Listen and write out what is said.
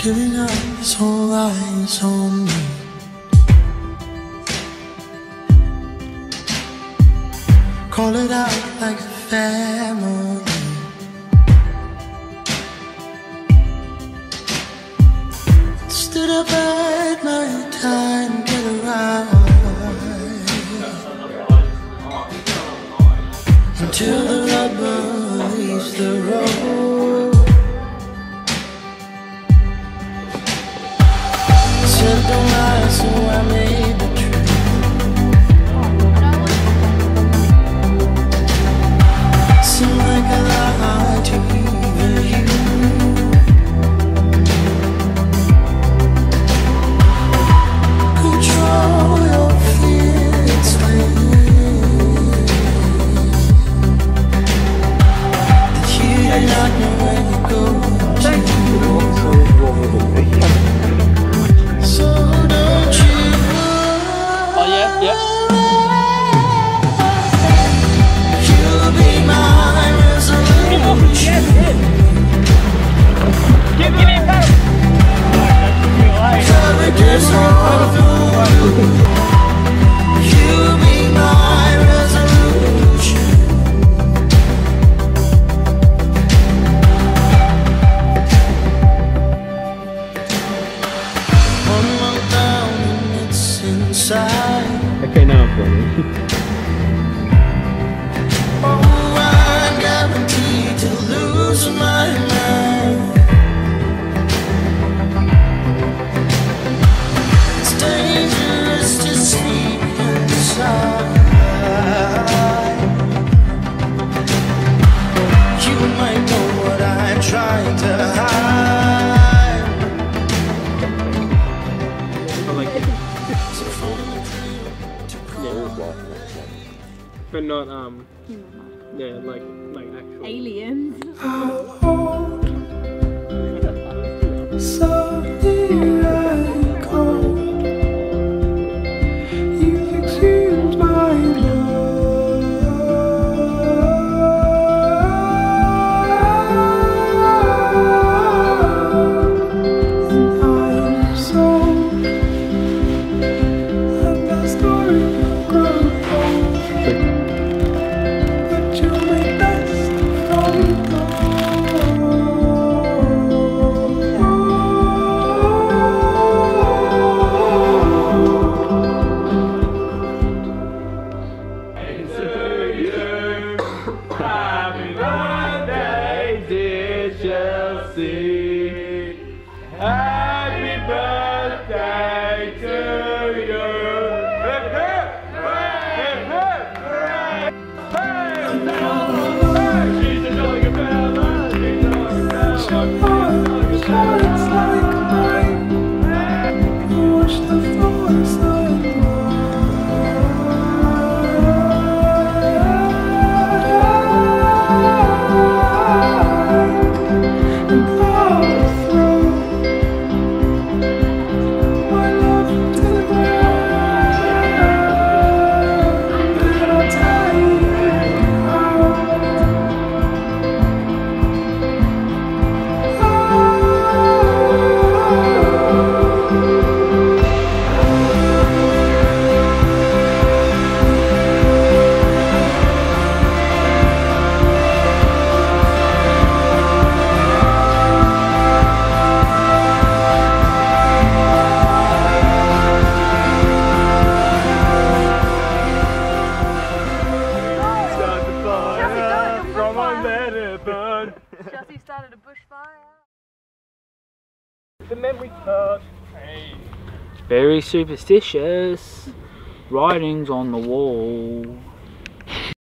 Giving up his whole eyes on me. Call it out like a family. Stood up at night time, get a ride until the rubber leaves the road. Said don't lie, so I made the truth. Seemed like I lied to even you. Control your fears, that you do not know where you're going to. So don't you worry. Oh yeah, yeah. You'll be my resolution. Give me a pass. Courageous all you'll be my resolution. One look down and it's inside. Okay, now I'm filming. Oh, I'm guaranteed to lose my mind. It's dangerous to sleep inside. You might know what I'm trying to hide. I like it. So follow the trail to But not, yeah, like actual. Aliens. so near and cold. You've exhumed my love, and I'm sold. And the story will grow old, but you'll make best from Happy birthday, dear Chelsea. Happy birthday to you. Hip, hip, hooray, hip, hip, hooray. Hey, she's a jolly good fella. She's a jolly good fella. shines like mine. Watch the forest and I'll throw my love to the ground, and I'll tell you Chelsea started a bushfire. The memory card. Hey. Very superstitious. Writings on the wall.